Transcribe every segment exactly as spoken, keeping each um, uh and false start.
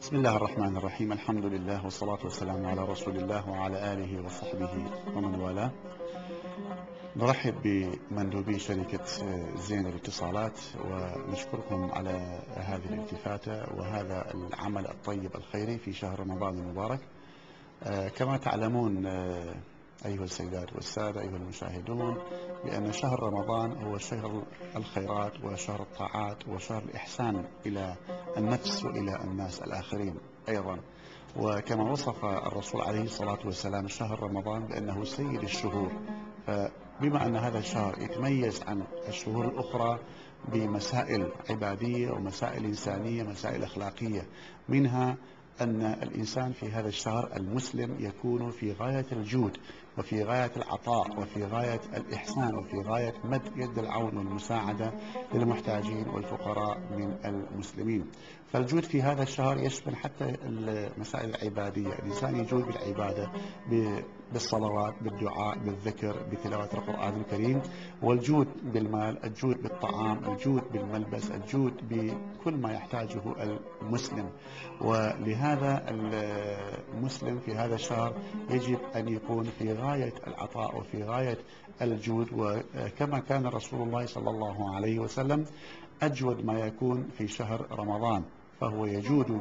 بسم الله الرحمن الرحيم. الحمد لله والصلاة والسلام على رسول الله وعلى آله وصحبه ومن والاه. نرحب بمندوبي شركة زين الاتصالات ونشكركم على هذه الالتفاتة وهذا العمل الطيب الخيري في شهر رمضان المبارك. كما تعلمون أيها السيدات والسادة أيها المشاهدون بأن شهر رمضان هو شهر الخيرات وشهر الطاعات وشهر الإحسان إلى النفس وإلى الناس الآخرين أيضا. وكما وصف الرسول عليه الصلاة والسلام شهر رمضان بأنه سيد الشهور، فبما أن هذا الشهر يتميز عن الشهور الأخرى بمسائل عبادية ومسائل إنسانية مسائل أخلاقية، منها أن الإنسان في هذا الشهر المسلم يكون في غاية الجود وفي غاية العطاء وفي غاية الإحسان وفي غاية مد يد العون والمساعدة للمحتاجين والفقراء من المسلمين. فالجود في هذا الشهر يشمل حتى المسائل العبادية، الإنسان يجود بالعبادة بالصلوات بالدعاء بالذكر بتلاوة القرآن الكريم، والجود بالمال، الجود بالطعام، الجود بالملبس، الجود بكل ما يحتاجه المسلم. ولهذا المسلم في هذا الشهر يجب أن يكون في غاية العطاء وفي غاية الجود، وكما كان رسول الله صلى الله عليه وسلم أجود ما يكون في شهر رمضان، فهو يجود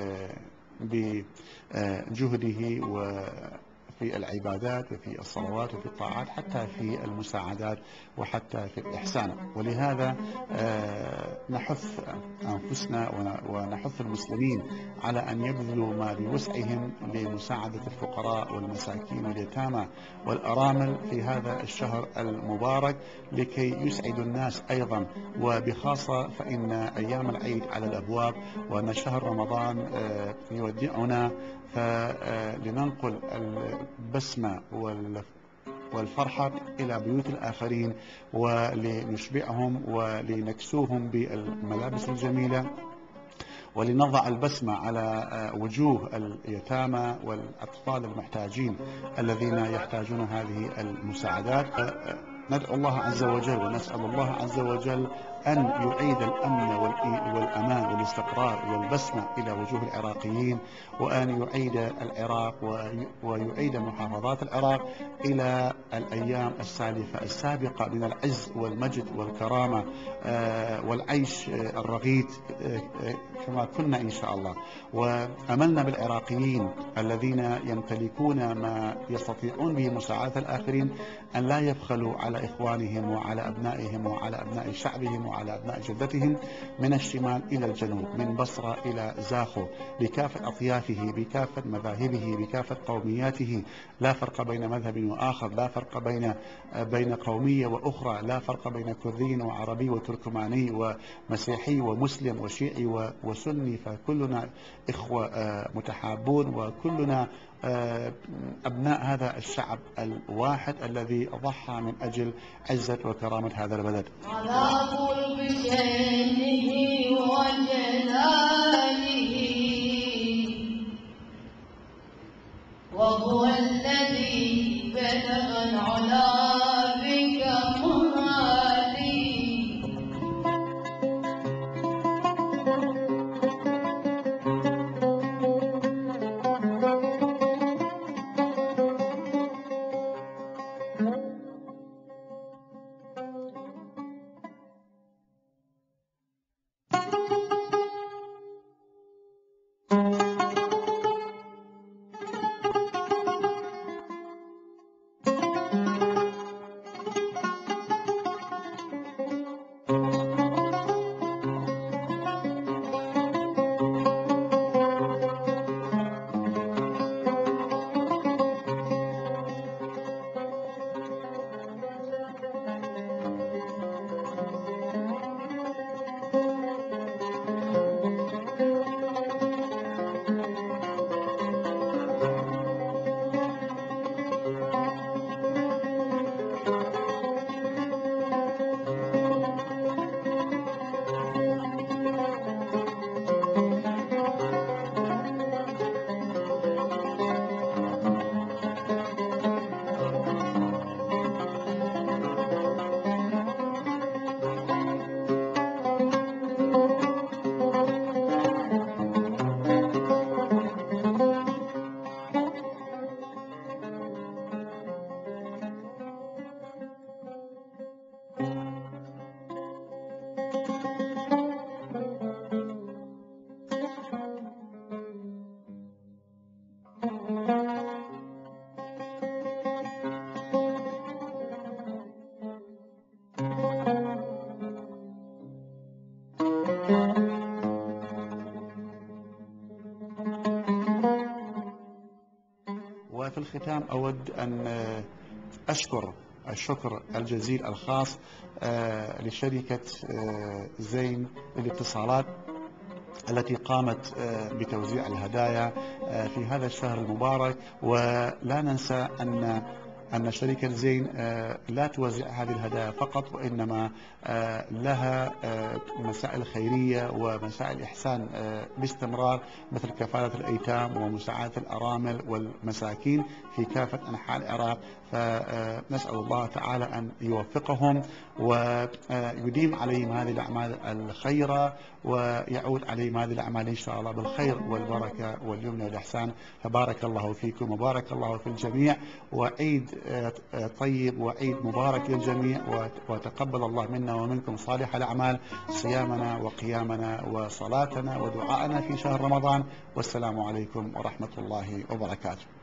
بجهده وفي العبادات وفي الصلوات وفي الطاعات حتى في المساعدات وحتى في الإحسان. ولهذا نحث أنفسنا ونحث المسلمين على أن يبذلوا ما بوسعهم لمساعدة الفقراء والمساكين واليتامى والأرامل في هذا الشهر المبارك لكي يسعدوا الناس أيضا، وبخاصة فإن أيام العيد على الأبواب وأن شهر رمضان يودعنا، فلننقل البسمة والفرحة إلى بيوت الآخرين ولنشبعهم ولنكسوهم بالملابس الجميلة ولنضع البسمة على وجوه اليتامى والأطفال المحتاجين الذين يحتاجون هذه المساعدات. ندعو الله عز وجل ونسأل الله عز وجل أن يعيد الأمن والأمان والاستقرار والبسمة إلى وجوه العراقيين، وأن يعيد العراق ويعيد محافظات العراق إلى الأيام السالفة السابقة من العز والمجد والكرامة والعيش الرغيد كما كنا إن شاء الله. وأملنا بالعراقيين الذين يمتلكون ما يستطيعون به مساعدة الآخرين أن لا يبخلوا على إخوانهم وعلى أبنائهم وعلى أبناء شعبهم وعلى أبناء جدتهم من الشمال إلى الجنوب، من بصرة إلى زاخو، بكافة أطيافه بكافة مذاهبه بكافة قومياته، لا فرق بين مذهب وآخر، لا فرق بين بين قومية وأخرى، لا فرق بين كردي وعربي وتركماني ومسيحي ومسلم وشيعي وسني، فكلنا إخوة متحابون وكلنا أبناء هذا الشعب الواحد الذي ضحى من أجل عزة وكرامة هذا البلد. على قلب شأنه وجلاله وهو الذي بلغ العلا الختام أود أن أشكر الشكر الجزيل الخاص لشركة زين للاتصالات التي قامت بتوزيع الهدايا في هذا الشهر المبارك. ولا ننسى أن أن شركة زين لا توزع هذه الهدايا فقط، وإنما لها مسائل خيرية ومسائل إحسان باستمرار، مثل كفالة الأيتام ومساعدة الأرامل والمساكين في كافة أنحاء العراق. فنسأل الله تعالى أن يوفقهم ويديم عليهم هذه الأعمال الخيرة، ويعود عليهم هذه الأعمال إن شاء الله بالخير والبركة واليمن والإحسان. فبارك الله فيكم وبارك الله في الجميع، وعيد طيب وعيد مبارك للجميع، وتقبل الله منا ومنكم صالح الأعمال، صيامنا وقيامنا وصلاتنا ودعائنا في شهر رمضان. والسلام عليكم ورحمة الله وبركاته.